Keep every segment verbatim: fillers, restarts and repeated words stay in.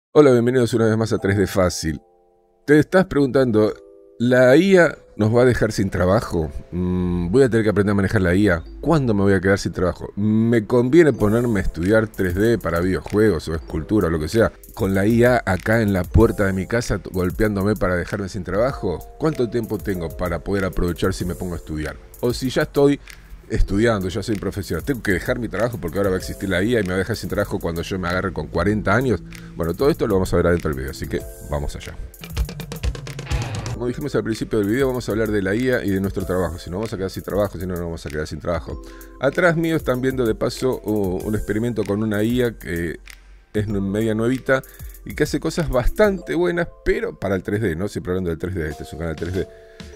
Hola, bienvenidos una vez más a tres D Fácil. Te estás preguntando, ¿la I A nos va a dejar sin trabajo? Mm, ¿Voy a tener que aprender a manejar la I A? ¿Cuándo me voy a quedar sin trabajo? ¿Me conviene ponerme a estudiar tres D para videojuegos o escultura o lo que sea? ¿Con la I A acá en la puerta de mi casa golpeándome para dejarme sin trabajo? ¿Cuánto tiempo tengo para poder aprovechar si me pongo a estudiar? O si ya estoy estudiando, ya soy profesional, tengo que dejar mi trabajo porque ahora va a existir la I A y me va a dejar sin trabajo cuando yo me agarre con cuarenta años. Bueno, todo esto lo vamos a ver adentro del video, así que vamos allá. Como dijimos al principio del video, vamos a hablar de la I A y de nuestro trabajo. Si no vamos a quedar sin trabajo, si no, no vamos a quedar sin trabajo. Atrás mío están viendo de paso un experimento con una I A que es media nuevita y que hace cosas bastante buenas, pero para el tres D, ¿no? Siempre hablando del tres D, este es un canal tres D.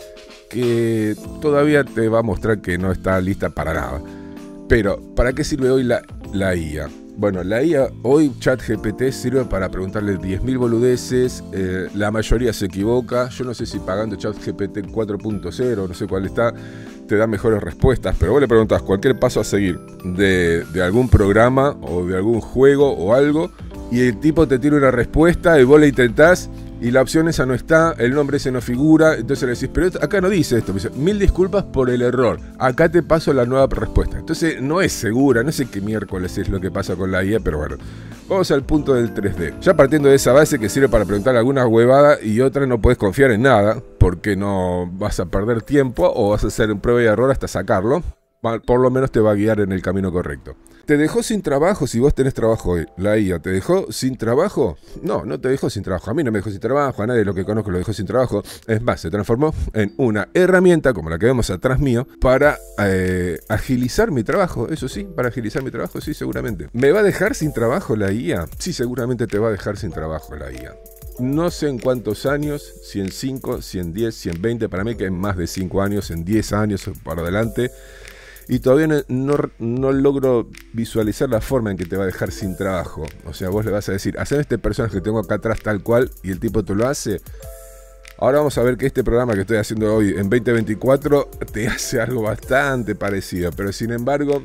Que todavía te va a mostrar que no está lista para nada. Pero, ¿para qué sirve hoy la, la I A? Bueno, la I A, hoy ChatGPT sirve para preguntarle diez mil boludeces, eh, la mayoría se equivoca, yo no sé si pagando ChatGPT cuatro punto cero, no sé cuál está, te da mejores respuestas, pero vos le preguntás cualquier paso a seguir de, de algún programa o de algún juego o algo, y el tipo te tira una respuesta y vos le intentás, y la opción esa no está, el nombre ese no figura, entonces le decís, pero acá no dice esto, me dice, mil disculpas por el error, acá te paso la nueva respuesta. Entonces no es segura, no sé qué miércoles es lo que pasa con la I A, pero bueno, vamos al punto del tres D. Ya partiendo de esa base que sirve para preguntar alguna huevada y otra no podés confiar en nada, porque no vas a perder tiempo o vas a hacer un prueba y error hasta sacarlo, por lo menos te va a guiar en el camino correcto. ¿Te dejó sin trabajo si vos tenés trabajo hoy? ¿La I A te dejó sin trabajo? No, no te dejó sin trabajo. A mí no me dejó sin trabajo, a nadie de lo que conozco lo dejó sin trabajo. Es más, se transformó en una herramienta, como la que vemos atrás mío, para eh, agilizar mi trabajo. Eso sí, para agilizar mi trabajo, sí, seguramente. ¿Me va a dejar sin trabajo la I A? Sí, seguramente te va a dejar sin trabajo la I A. No sé en cuántos años, si en cinco, si en diez, si en veinte, para mí que en más de cinco años, en diez años para adelante. Y todavía no, no, no logro visualizar la forma en que te va a dejar sin trabajo. O sea, vos le vas a decir, haceme este personaje que tengo acá atrás tal cual, y el tipo te lo hace. Ahora vamos a ver que este programa que estoy haciendo hoy en veinte veinticuatro te hace algo bastante parecido. Pero sin embargo,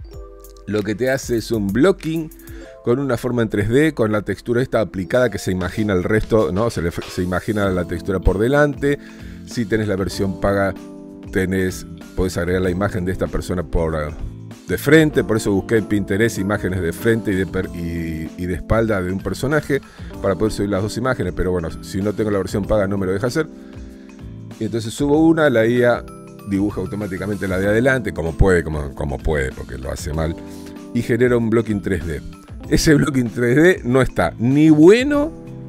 lo que te hace es un blocking con una forma en tres D, con la textura esta aplicada que se imagina el resto, ¿no? Se, le, se imagina la textura por delante. Si tenés la versión paga, tenés... podés agregar la imagen de esta persona por uh, de frente, por eso busqué en Pinterest imágenes de frente y de, per, y, y de espalda de un personaje para poder subir las dos imágenes, pero bueno, si no tengo la versión paga no me lo deja hacer. Y entonces subo una, la I A dibuja automáticamente la de adelante, como puede, como, como puede, porque lo hace mal, y genera un blocking tres D. Ese blocking tres D no está ni bueno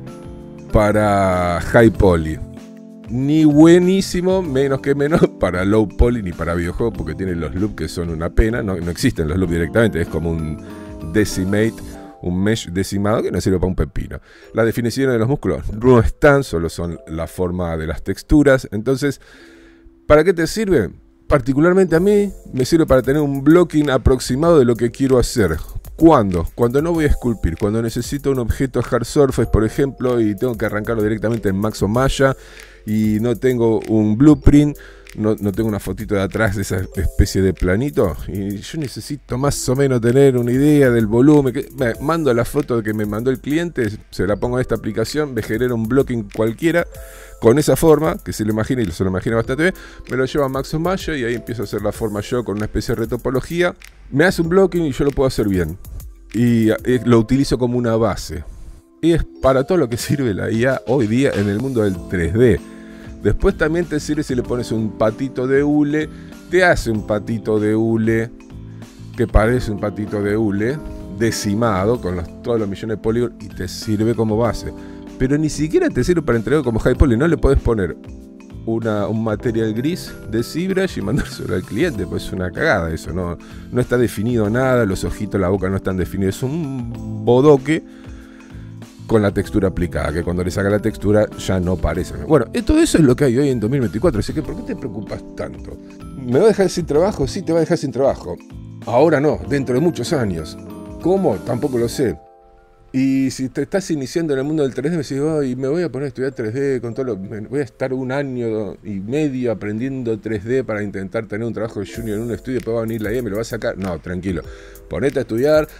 para high poly, ni buenísimo, menos que menos, para low poly ni para videojuegos, porque tiene los loops que son una pena, no, no existen los loops directamente, es como un decimate, un mesh decimado que no sirve para un pepino. Las definiciones de los músculos no están, solo son la forma de las texturas. Entonces, ¿para qué te sirve? Particularmente a mí me sirve para tener un blocking aproximado de lo que quiero hacer. ¿Cuándo? Cuando no voy a esculpir, cuando necesito un objeto hard surface, por ejemplo, y tengo que arrancarlo directamente en Max o Maya, y no tengo un blueprint, no, no tengo una fotito de atrás de esa especie de planito, y yo necesito más o menos tener una idea del volumen, que me mando la foto que me mandó el cliente, se la pongo a esta aplicación, me genera un blocking cualquiera, con esa forma, que se lo imagina y se lo imagina bastante bien, me lo llevo a Max o Maya y ahí empiezo a hacer la forma yo con una especie de retopología, me hace un blocking y yo lo puedo hacer bien, y lo utilizo como una base. Y es para todo lo que sirve la I A hoy día en el mundo del tres D. Después también te sirve si le pones un patito de hule, te hace un patito de hule que parece un patito de hule decimado con los, todos los millones de polígonos y te sirve como base. Pero ni siquiera te sirve para entregar como high poly, no le podés poner una, un material gris de ZBrush y mandárselo al cliente, pues es una cagada eso, no, no está definido nada, los ojitos, la boca no están definidos, es un bodoque con la textura aplicada, que cuando le saca la textura ya no parece. Bueno, todo eso es lo que hay hoy en dos mil veinticuatro, así que ¿por qué te preocupas tanto? ¿Me va a dejar sin trabajo? Sí, te va a dejar sin trabajo. Ahora no, dentro de muchos años. ¿Cómo? Tampoco lo sé. Y si te estás iniciando en el mundo del tres D, me decís, oh, y me voy a poner a estudiar tres D, con todo lo, voy a estar un año y medio aprendiendo tres D para intentar tener un trabajo de junior en un estudio, después va a venir la I A y me lo va a sacar. No, tranquilo. Ponete a estudiar,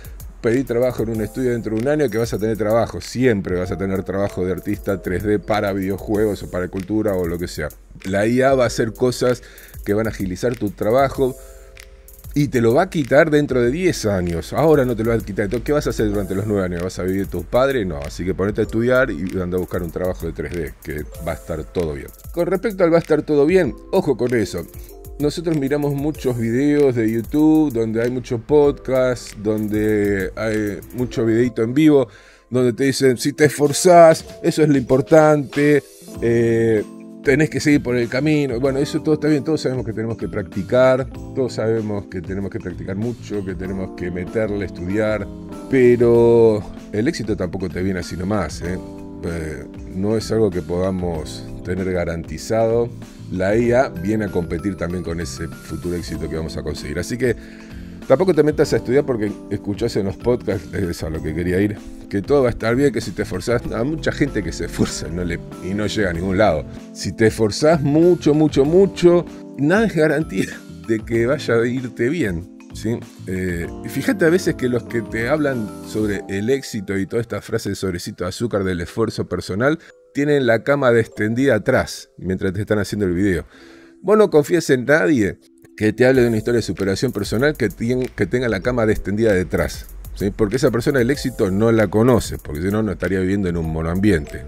pedí trabajo en un estudio dentro de un año que vas a tener trabajo. Siempre vas a tener trabajo de artista tres D para videojuegos o para cultura o lo que sea. La I A va a hacer cosas que van a agilizar tu trabajo y te lo va a quitar dentro de diez años. Ahora no te lo va a quitar. Entonces, ¿qué vas a hacer durante los nueve años? ¿Vas a vivir tus padres? No. Así que ponete a estudiar y anda a buscar un trabajo de tres D, que va a estar todo bien. Con respecto al va a estar todo bien, ojo con eso. Nosotros miramos muchos videos de YouTube, donde hay muchos podcasts, donde hay mucho videito en vivo, donde te dicen, si te esforzás, eso es lo importante, eh, tenés que seguir por el camino. Bueno, eso todo está bien, todos sabemos que tenemos que practicar, todos sabemos que tenemos que practicar mucho, que tenemos que meterle, estudiar, pero el éxito tampoco te viene así nomás, ¿eh? Eh, no es algo que podamos tener garantizado. La I A viene a competir también con ese futuro éxito que vamos a conseguir. Así que tampoco te metas a estudiar porque escuchás en los podcasts, es a lo que quería ir, que todo va a estar bien, que si te esforzás, hay mucha gente que se esfuerza no le, y no llega a ningún lado. Si te esforzás mucho, mucho, mucho, nada es garantía de que vaya a irte bien, ¿sí? Eh, fíjate a veces que los que te hablan sobre el éxito y toda esta frase de sobrecito de azúcar del esfuerzo personal, tienen la cama extendida atrás mientras te están haciendo el video. Vos no confíes en nadie que te hable de una historia de superación personal que, ten, que tenga la cama extendida detrás, ¿sí? Porque esa persona del éxito no la conoce, porque si no, no estaría viviendo en un monoambiente.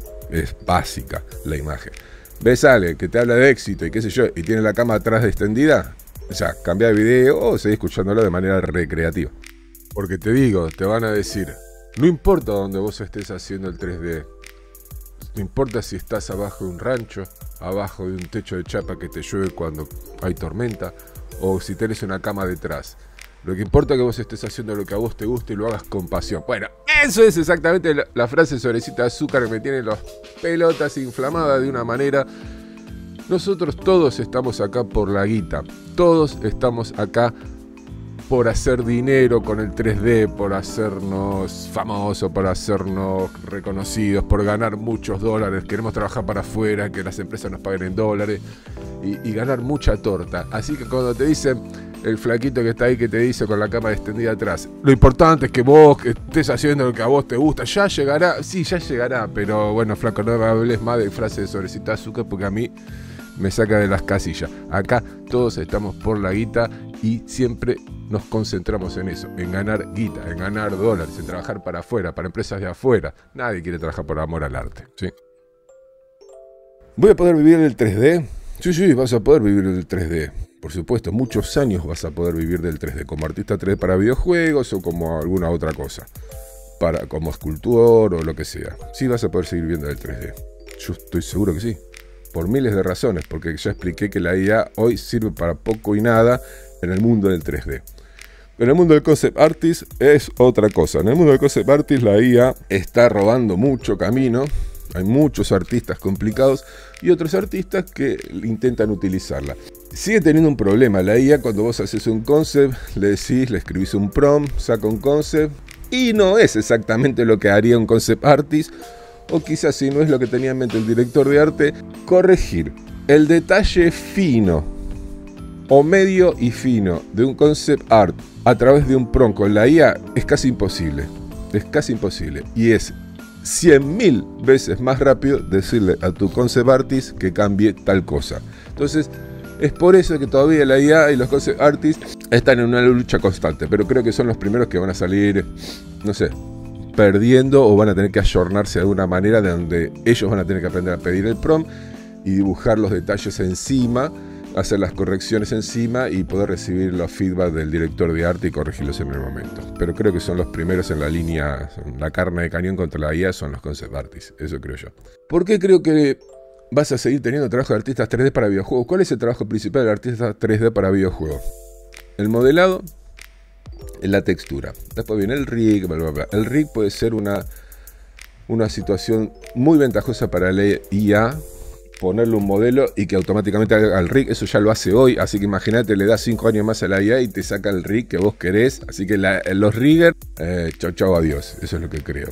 Es básica la imagen. Ves a alguien que te habla de éxito y qué sé yo, y tiene la cama atrás extendida, o sea, cambia de video o seguí escuchándolo de manera recreativa. Porque te digo, te van a decir, no importa donde vos estés haciendo el tres D, no importa si estás abajo de un rancho, abajo de un techo de chapa que te llueve cuando hay tormenta, o si tenés una cama detrás. Lo que importa es que vos estés haciendo lo que a vos te guste y lo hagas con pasión. Bueno, eso es exactamente la, la frase sobrecita de azúcar que me tiene las pelotas inflamadas de una manera. Nosotros todos estamos acá por la guita. Todos estamos acá por hacer dinero con el tres D, por hacernos famosos, por hacernos reconocidos, por ganar muchos dólares. Queremos trabajar para afuera, que las empresas nos paguen en dólares y, y ganar mucha torta. Así que cuando te dicen, el flaquito que está ahí que te dice con la cama extendida atrás, lo importante es que vos que estés haciendo lo que a vos te gusta, ya llegará, sí, ya llegará, pero bueno, flaco, no me hables más de frases de sobrecito de azúcar porque a mí me saca de las casillas. Acá todos estamos por la guita y siempre nos concentramos en eso, en ganar guita, en ganar dólares, en trabajar para afuera, para empresas de afuera. Nadie quiere trabajar por amor al arte, ¿sí? ¿Voy a poder vivir del tres D? Sí, sí, vas a poder vivir del tres D. Por supuesto, muchos años vas a poder vivir del tres D, como artista tres D para videojuegos o como alguna otra cosa, para, como escultor o lo que sea. Sí vas a poder seguir viviendo del tres D. Yo estoy seguro que sí. Por miles de razones, porque ya expliqué que la I A hoy sirve para poco y nada en el mundo del tres D. En el mundo del concept artist es otra cosa. En el mundo del concept artist la I A está robando mucho camino. Hay muchos artistas complicados y otros artistas que intentan utilizarla. Sigue teniendo un problema la I A cuando vos haces un concept, le decís, le escribís un prompt, saca un concept y no es exactamente lo que haría un concept artist. O quizás si no es lo que tenía en mente el director de arte, corregir el detalle fino o medio y fino de un concept art a través de un prompt con la I A es casi imposible. Es casi imposible. Y es cien mil veces más rápido decirle a tu concept artist que cambie tal cosa. Entonces, es por eso que todavía la I A y los concept artists están en una lucha constante. Pero creo que son los primeros que van a salir, no sé, perdiendo o van a tener que ayornarse de alguna manera de donde ellos van a tener que aprender a pedir el prompt y dibujar los detalles encima, hacer las correcciones encima y poder recibir los feedback del director de arte y corregirlos en el momento. Pero creo que son los primeros en la línea, la carne de cañón contra la I A son los concept artists, eso creo yo. ¿Por qué creo que vas a seguir teniendo trabajo de artistas tres D para videojuegos? ¿Cuál es el trabajo principal del artista tres D para videojuegos? El modelado, la textura. Después viene el rig, bla, bla, bla. El rig puede ser una, una situación muy ventajosa para la I A, ponerle un modelo y que automáticamente haga el rig. Eso ya lo hace hoy, así que imagínate, le das cinco años más a la I A y te saca el rig que vos querés. Así que la, los riggers, eh, chau chau, adiós. Eso es lo que creo.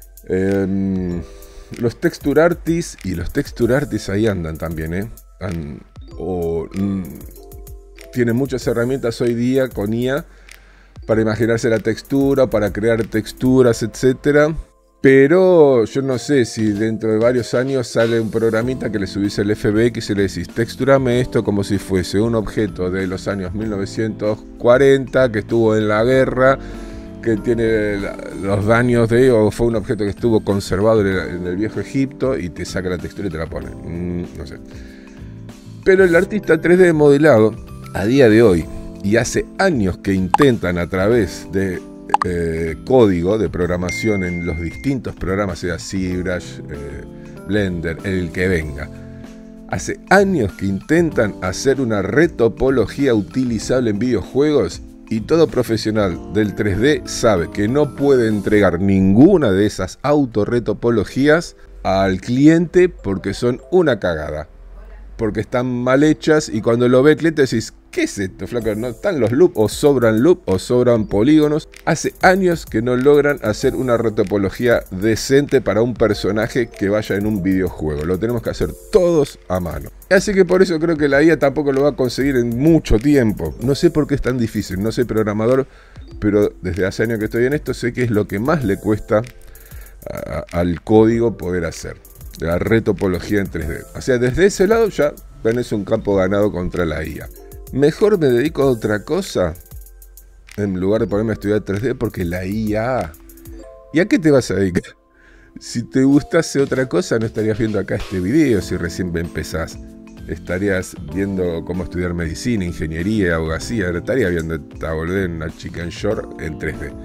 Eh, los texture artists y los texture artists ahí andan también, ¿eh? Han, o, mm, tienen muchas herramientas hoy día con I A para imaginarse la textura, para crear texturas, etcétera. Pero yo no sé si dentro de varios años sale un programita que le subís el F B X y le decís, texturame esto como si fuese un objeto de los años mil novecientos cuarenta que estuvo en la guerra, que tiene los daños de, o fue un objeto que estuvo conservado en el, en el viejo Egipto, y te saca la textura y te la pone. Mm, no sé. Pero el artista tres D modelado, a día de hoy, y hace años que intentan a través de eh, código de programación en los distintos programas, sea ZBrush, eh, Blender, el que venga, hace años que intentan hacer una retopología utilizable en videojuegos, y todo profesional del tres D sabe que no puede entregar ninguna de esas autorretopologías al cliente porque son una cagada, porque están mal hechas, y cuando lo ve el cliente decís, ¿qué es esto, flaco? ¿No están los loops, o sobran loops, o sobran polígonos? Hace años que no logran hacer una retopología decente para un personaje que vaya en un videojuego. Lo tenemos que hacer todos a mano. Así que por eso creo que la I A tampoco lo va a conseguir en mucho tiempo. No sé por qué es tan difícil, no soy programador, pero desde hace años que estoy en esto sé que es lo que más le cuesta a, al código poder hacer. La retopología en tres D. O sea, desde ese lado ya tenés un campo ganado contra la I A. Mejor me dedico a otra cosa en lugar de ponerme a estudiar tres D, porque la I A... ¿Y a qué te vas a dedicar? Si te gustase otra cosa, no estarías viendo acá este video si recién empezás. Estarías viendo cómo estudiar medicina, ingeniería, abogacía. Estarías viendo esta boludez en una chicken short en tres D.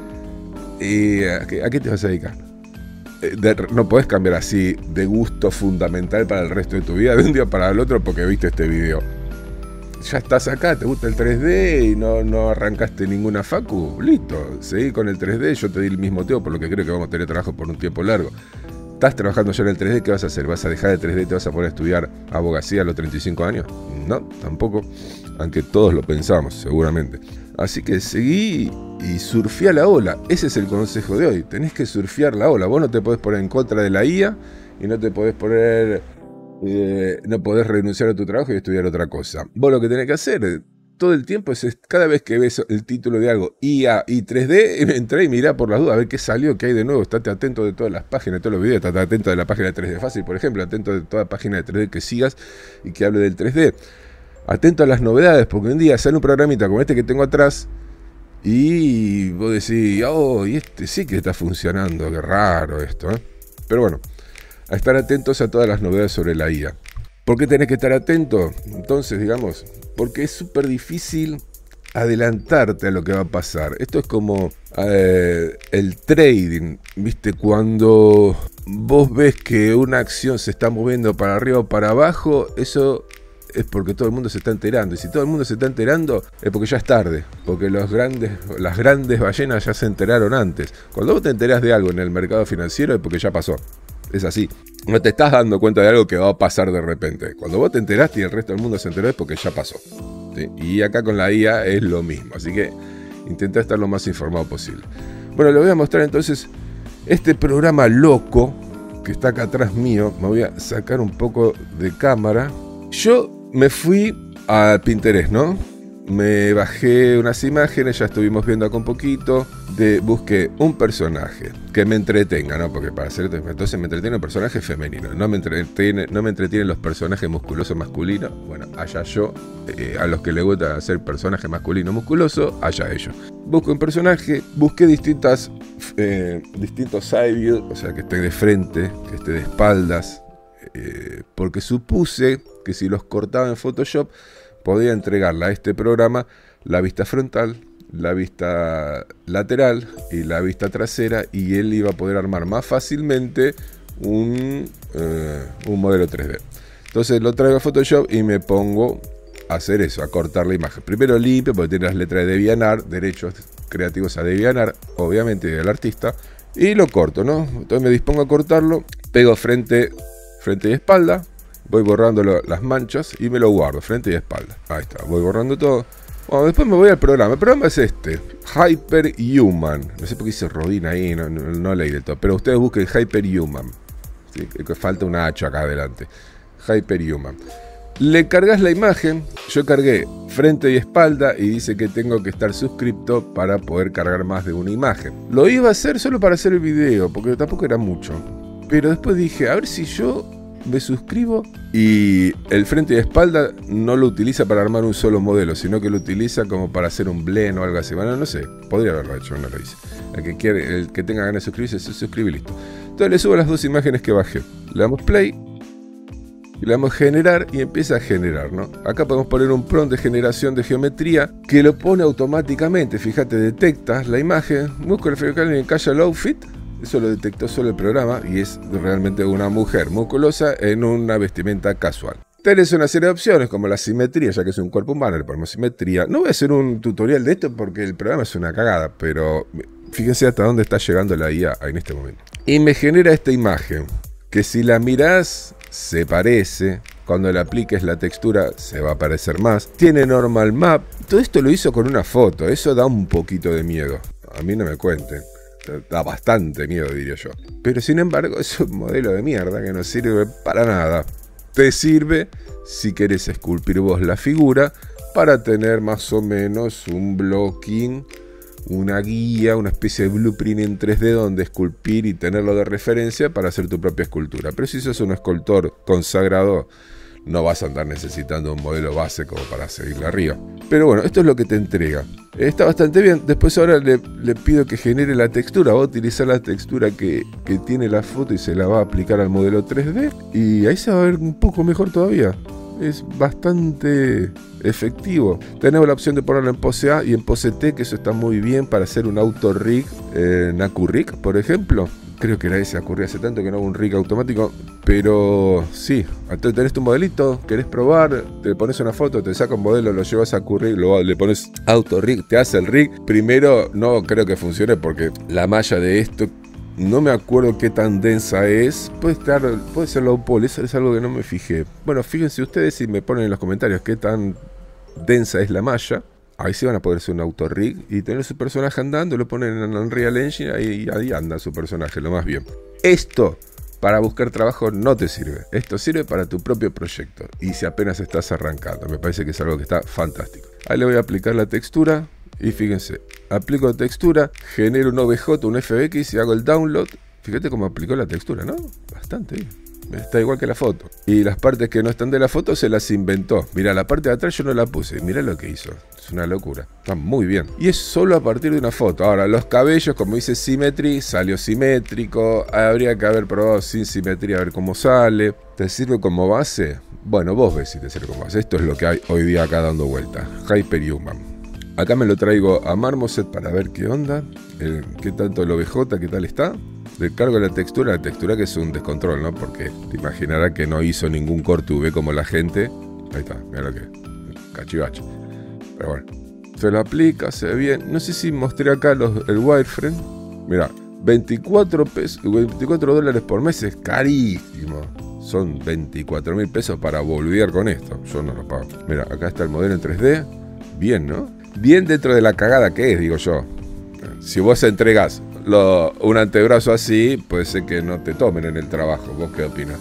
¿Y a qué, a qué te vas a dedicar? De, no podés cambiar así de gusto fundamental para el resto de tu vida de un día para el otro porque viste este video. Ya estás acá, te gusta el tres D y no, no arrancaste ninguna facu, listo, seguí con el tres D. Yo te di el mismo tiempo, por lo que creo que vamos a tener trabajo por un tiempo largo. ¿Estás trabajando ya en el tres D? ¿Qué vas a hacer? ¿Vas a dejar el tres D? ¿Te vas a poner a estudiar abogacía a los treinta y cinco años? No, tampoco, aunque todos lo pensamos, seguramente. Así que seguí y surfea la ola. Ese es el consejo de hoy. Tenés que surfear la ola. Vos no te podés poner en contra de la I A y no te podés poner... Eh, no podés renunciar a tu trabajo y estudiar otra cosa. Vos lo que tenés que hacer todo el tiempo es, cada vez que ves el título de algo I A y tres D, entrá y mirá por las dudas a ver qué salió, qué hay de nuevo. Estate atento de todas las páginas, de todos los videos. Estate atento de la página de tres D Fácil, por ejemplo. Atento de toda página de tres D que sigas y que hable del tres D. Atento a las novedades, porque un día sale un programita como este que tengo atrás y vos decís, oh, y este sí que está funcionando, qué raro esto, ¿eh? Pero bueno, a estar atentos a todas las novedades sobre la I A. ¿Por qué tenés que estar atento? Entonces, digamos, porque es súper difícil adelantarte a lo que va a pasar. Esto es como eh, el trading, ¿viste? Cuando vos ves que una acción se está moviendo para arriba o para abajo, eso es porque todo el mundo se está enterando. Y si todo el mundo se está enterando, es porque ya es tarde. Porque los grandes, las grandes ballenas ya se enteraron antes. Cuando vos te enterás de algo en el mercado financiero, es porque ya pasó. Es así. No te estás dando cuenta de algo que va a pasar de repente. Cuando vos te enteraste y el resto del mundo se enteró, es porque ya pasó. ¿Sí? Y acá con la I A es lo mismo. Así que intenta estar lo más informado posible. Bueno, le voy a mostrar entonces este programa loco que está acá atrás mío. Me voy a sacar un poco de cámara. Yo me fui a Pinterest, ¿no? Me bajé unas imágenes, ya estuvimos viendo acá un poquito. De, busqué un personaje que me entretenga, ¿no? Porque para hacer entonces me entretiene un personaje femenino. No me entretiene, no me entretienen los personajes musculosos masculinos. Bueno, allá yo. Eh, a los que les gusta hacer personaje masculino musculoso, allá ellos. Busco un personaje, busqué distintas, eh, distintos side views, o sea, que esté de frente, que esté de espaldas. Eh, porque supuse que si los cortaba en Photoshop podía entregarle a este programa la vista frontal, la vista lateral y la vista trasera, y él iba a poder armar más fácilmente un, eh, un modelo tres D. Entonces lo traigo a Photoshop y me pongo a hacer eso, a cortar la imagen. Primero limpio, porque tiene las letras de DeviantArt, derechos creativos a DeviantArt, obviamente del artista, y lo corto, ¿no? Entonces me dispongo a cortarlo, pego frente, frente y espalda. Voy borrando lo, las manchas y me lo guardo, frente y espalda. Ahí está, voy borrando todo. Bueno, después me voy al programa. El programa es este, Hyperhuman. No sé por qué hice Rodin ahí, no, no, no leí del todo. Pero ustedes busquen Hyperhuman. ¿Sí? Que falta una H acá adelante. Hyperhuman. Le cargas la imagen. Yo cargué frente y espalda y dice que tengo que estar suscripto para poder cargar más de una imagen. Lo iba a hacer solo para hacer el video, porque tampoco era mucho. Pero después dije, a ver si yo me suscribo. Y el frente y espalda no lo utiliza para armar un solo modelo, sino que lo utiliza como para hacer un blend o algo así. Bueno, no sé, podría haberlo hecho, no lo hice. El que, quiere, el que tenga ganas de suscribirse, se suscribe y listo. Entonces le subo las dos imágenes que bajé. Le damos play. Y le damos generar y empieza a generar, ¿no? Acá podemos poner un prompt de generación de geometría que lo pone automáticamente. Fíjate, detecta la imagen, músculo focal en calla low fit. Eso lo detectó solo el programa y es realmente una mujer musculosa en una vestimenta casual. Tenés una serie de opciones como la simetría, ya que es un cuerpo humano, le ponemos simetría. No voy a hacer un tutorial de esto porque el programa es una cagada, pero fíjense hasta dónde está llegando la I A en este momento. Y me genera esta imagen, que si la mirás se parece, cuando le apliques la textura se va a parecer más. Tiene normal map. Todo esto lo hizo con una foto. Eso da un poquito de miedo. A mí no me cuenten. Da bastante miedo, diría yo. Pero sin embargo es un modelo de mierda que no sirve para nada. Te sirve si querés esculpir vos la figura para tener más o menos un blocking, una guía, una especie de blueprint en tres D donde esculpir y tenerlo de referencia para hacer tu propia escultura. Pero si sos un escultor consagrado, no vas a andar necesitando un modelo base como para seguirle arriba. Pero bueno, esto es lo que te entrega. Está bastante bien. Después ahora le, le pido que genere la textura. Va a utilizar la textura que, que tiene la foto y se la va a aplicar al modelo tres D. Y ahí se va a ver un poco mejor todavía. Es bastante efectivo. Tenemos la opción de ponerlo en pose A y en pose T, que eso está muy bien para hacer un auto rig en AcuRig, por ejemplo. Creo que era ese, ocurrió hace tanto que no hago un rig automático. Pero sí, entonces tenés tu modelito, querés probar, te pones una foto, te saca un modelo, lo llevas a AcuRig, lo, le pones auto rig, te hace el rig. Primero no creo que funcione porque la malla de esto, no me acuerdo qué tan densa es. Puede estar, puede ser low poly, eso es algo que no me fijé. Bueno, fíjense ustedes y me ponen en los comentarios qué tan densa es la malla. Ahí sí van a poder hacer un auto rig y tener su personaje andando, lo ponen en Unreal Engine y ahí anda su personaje, lo más bien. Esto para buscar trabajo no te sirve. Esto sirve para tu propio proyecto y si apenas estás arrancando. Me parece que es algo que está fantástico. Ahí le voy a aplicar la textura. Y fíjense, aplico textura, genero un O B J, un F X y hago el download. Fíjate cómo aplicó la textura, ¿no? Bastante bien. Está igual que la foto. Y las partes que no están de la foto se las inventó. Mirá, la parte de atrás yo no la puse. Mirá lo que hizo. Es una locura. Está muy bien. Y es solo a partir de una foto. Ahora, los cabellos, como dice Symmetry, salió simétrico. Habría que haber probado sin simetría a ver cómo sale. ¿Te sirve como base? Bueno, vos ves si te sirve como base. Esto es lo que hay hoy día acá dando vuelta. Hyperhuman. Acá me lo traigo a Marmoset para ver qué onda, el, qué tanto el O B J, qué tal está. Le cargo la textura, la textura que es un descontrol, ¿no? Porque te imaginarás que no hizo ningún corte U V como la gente. Ahí está, mira lo que es, cachivache. Pero bueno, se lo aplica, se ve bien. No sé si mostré acá los, el wireframe. Mira, veinticuatro pesos, veinticuatro dólares por mes es carísimo. Son veinticuatro mil pesos para boludear con esto. Yo no lo pago. Mira, acá está el modelo en tres D. Bien, ¿no? Bien dentro de la cagada que es, digo yo. Si vos entregás lo, un antebrazo así, puede ser que no te tomen en el trabajo. ¿Vos qué opinas?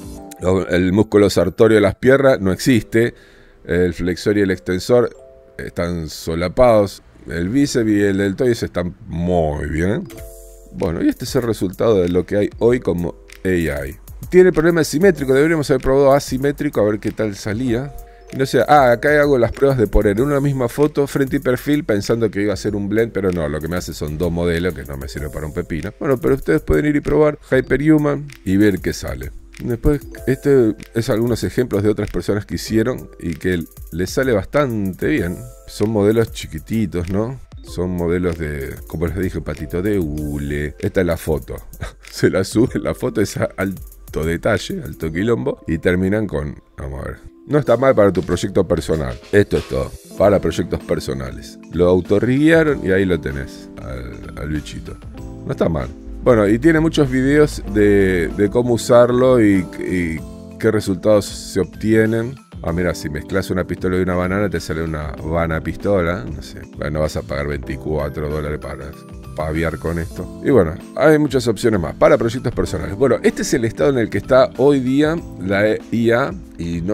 El músculo sartorio de las piernas no existe. El flexor y el extensor están solapados. El bíceps y el deltoides están muy bien. Bueno, y este es el resultado de lo que hay hoy como A I. Tiene problema simétrico. Deberíamos haber probado asimétrico a ver qué tal salía. No sé, ah, acá hago las pruebas de poner una misma foto frente y perfil pensando que iba a ser un blend, pero no, lo que me hace son dos modelos que no me sirve para un pepino. Bueno, pero ustedes pueden ir y probar Hyperhuman y ver qué sale. Después, este es algunos ejemplos de otras personas que hicieron y que les sale bastante bien. Son modelos chiquititos, ¿no? Son modelos de, como les dije, patito de hule. Esta es la foto. Se la sube, la foto es a alto detalle, alto quilombo. Y terminan con, vamos a ver. No está mal para tu proyecto personal. Esto es todo. Para proyectos personales. Lo autorriguearon y ahí lo tenés. Al, al bichito. No está mal. Bueno, y tiene muchos videos de, de cómo usarlo y, y qué resultados se obtienen. Ah, mira, si mezclas una pistola y una banana te sale una vana pistola. No sé. Bueno, vas a pagar veinticuatro dólares para paviar con esto. Y bueno, hay muchas opciones más para proyectos personales. Bueno, este es el estado en el que está hoy día la I A. Y no sé,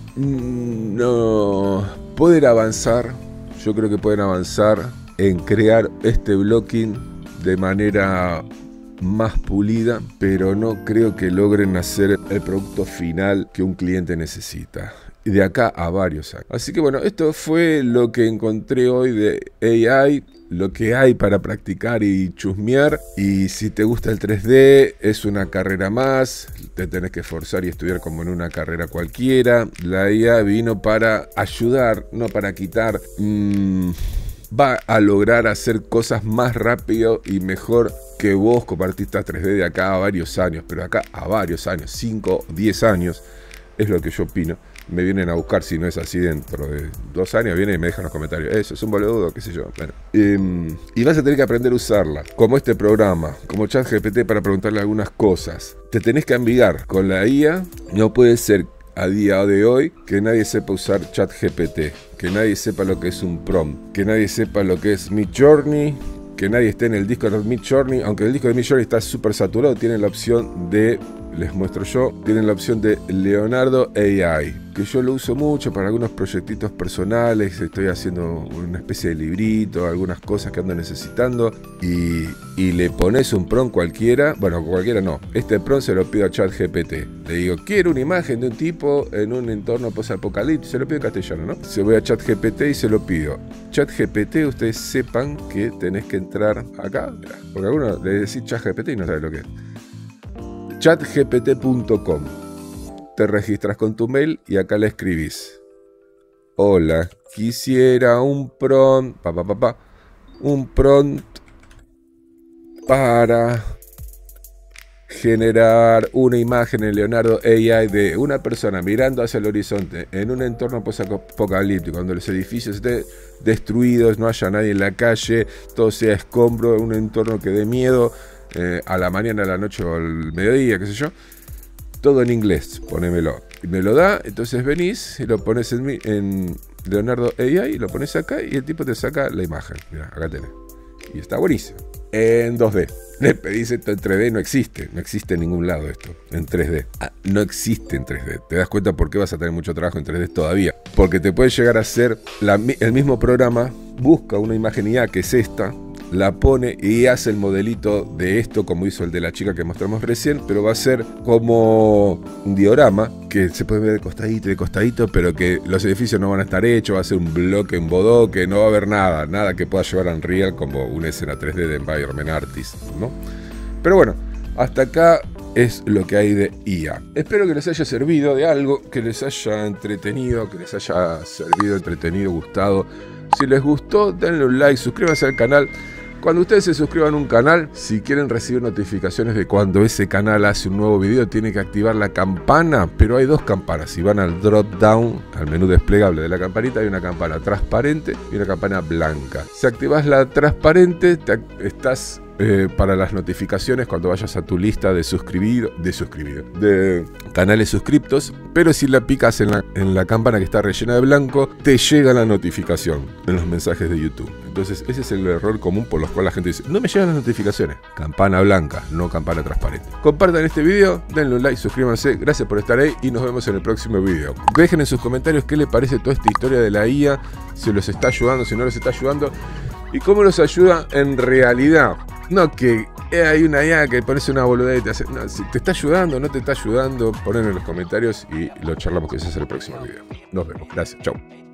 no pueden avanzar, yo creo que pueden avanzar en crear este blocking de manera más pulida, pero no creo que logren hacer el producto final que un cliente necesita. De acá a varios años. Así que bueno, esto fue lo que encontré hoy de A I, lo que hay para practicar y chusmear. Y si te gusta el tres D, es una carrera más, te tenés que esforzar y estudiar como en una carrera cualquiera. La I A vino para ayudar, no para quitar. Mmm, va a lograr hacer cosas más rápido y mejor que vos como artista tres D de acá a varios años, pero acá a varios años, cinco, diez años, es lo que yo opino. Me vienen a buscar, si no es así, dentro de dos años vienen y me dejan en los comentarios, eso es un boludo, qué sé yo. Bueno, eh, y vas a tener que aprender a usarla, como este programa, como ChatGPT, para preguntarle algunas cosas. Te tenés que amigar con la I A. No puede ser a día de hoy que nadie sepa usar ChatGPT, que nadie sepa lo que es un prompt, que nadie sepa lo que es Midjourney, que nadie esté en el disco de Midjourney, aunque el disco de Midjourney está súper saturado. Tienen la opción de, les muestro yo, tienen la opción de Leonardo A I, que yo lo uso mucho para algunos proyectitos personales. Estoy haciendo una especie de librito, algunas cosas que ando necesitando, y, y le pones un prompt cualquiera, bueno, cualquiera no, este prompt se lo pido a ChatGPT. Le digo, quiero una imagen de un tipo en un entorno post-apocalíptico, se lo pido en castellano, ¿no? Se voy a ChatGPT y se lo pido. ChatGPT, ustedes sepan que tenés que entrar acá, porque algunos le decís ChatGPT y no saben lo que es. chat G P T punto com. Te registras con tu mail y acá le escribís: hola, quisiera un prompt, pa, pa, pa, pa, un prompt para generar una imagen en Leonardo A I de una persona mirando hacia el horizonte en un entorno post-apocalíptico, donde los edificios estén destruidos, no haya nadie en la calle, todo sea escombro, un entorno que dé miedo, eh, a la mañana, a la noche o al mediodía, qué sé yo. Todo en inglés, ponémelo. Y me lo da, entonces venís y lo pones en, en Leonardo A I y lo pones acá y el tipo te saca la imagen. Mira, acá tenés. Y está buenísimo. En dos D. Le pedís esto en tres D, no existe. No existe en ningún lado esto, en tres D. Ah, no existe en tres D. ¿Te das cuenta por qué vas a tener mucho trabajo en tres D todavía? Porque te puede llegar a hacer la, el mismo programa, busca una imagen I A que es esta, la pone y hace el modelito de esto, como hizo el de la chica que mostramos recién, pero va a ser como un diorama que se puede ver de costadito y de costadito, pero que los edificios no van a estar hechos, va a ser un bloque en bodoque, no va a haber nada, nada que pueda llevar a Unreal como una escena tres D de Environment Artist, ¿no? Pero bueno, hasta acá es lo que hay de I A. Espero que les haya servido de algo, que les haya entretenido, que les haya servido, entretenido, gustado. Si les gustó, denle un like, suscríbanse al canal. Cuando ustedes se suscriban a un canal, si quieren recibir notificaciones de cuando ese canal hace un nuevo video, tienen que activar la campana, pero hay dos campanas. Si van al drop down, al menú desplegable de la campanita, hay una campana transparente y una campana blanca. Si activas la transparente, te, estás eh, para las notificaciones cuando vayas a tu lista de suscribidos, de suscribidos, de canales suscriptos, pero si la picas en la, en la campana que está rellena de blanco, te llega la notificación en los mensajes de YouTube. Entonces ese es el error común por los cual la gente dice, no me llegan las notificaciones. Campana blanca, no campana transparente. Compartan este video, denle un like, suscríbanse, gracias por estar ahí y nos vemos en el próximo video. Dejen en sus comentarios qué les parece toda esta historia de la I A, si los está ayudando, si no los está ayudando y cómo los ayuda en realidad. No que hay una I A que parece una boludez y te hace, no, si te está ayudando o no te está ayudando, ponen en los comentarios y lo charlamos, que ese es el próximo video. Nos vemos, gracias, chau.